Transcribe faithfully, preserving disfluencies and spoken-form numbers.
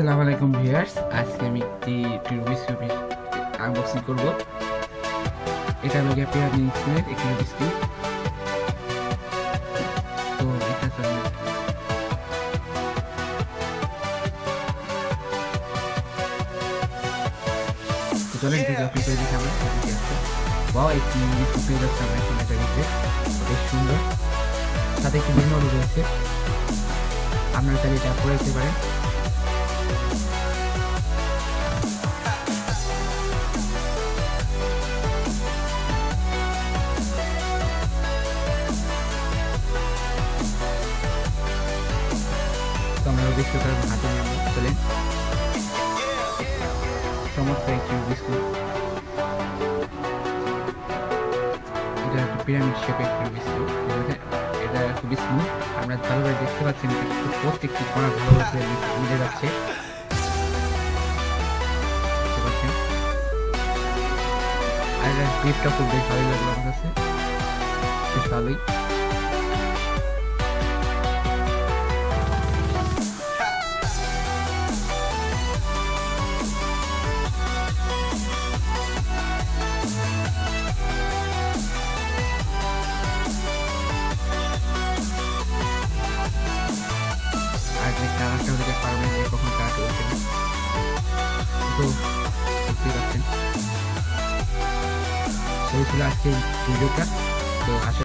আসসালামু আলাইকুম ভিউয়ার্স, আজকে আমি একটি রুবিক্স কিউব আনবক্সিং করব। এটা হলো Pyraminx এর একটি রুবিক্স কিউব। তো এটা তো চলেন থেকে আপনি করে দেখাবো। ওয়াও, একটি রুবিক্স কিউব পেয়ে যাচ্ছে আমরা এখন। এটা দেখতে বেশ সুন্দর, সাথে একটি মেনু রয়েছে, আপনারা চাইলে এটা করে দিতে পারেন। তো আমরা রুবিক্স কিউবের হাতে নিয়ে আমরা চলেন। চমৎকার একটি রুবিক্স কিউব, এটা একটা পিরামিড শেপের একটি রুবিক্স কিউব। এটা খুবই স্মুথ, আমরা ভালোভাবে দেখতে পাচ্ছেন প্রত্যেকটি কণা ভালোভাবে মিলে যাচ্ছে। আর এটার গ্রিপটা খুব বেশ ভালোই লাগলো আমার কাছে, বেশ ভালোই। আর যে কালারটা হতে পারবেন যে কখন কাট হচ্ছে না, তো বুঝতেই পারছেন। সেই ছিল আজকে ভিডিওটা। তো আসলে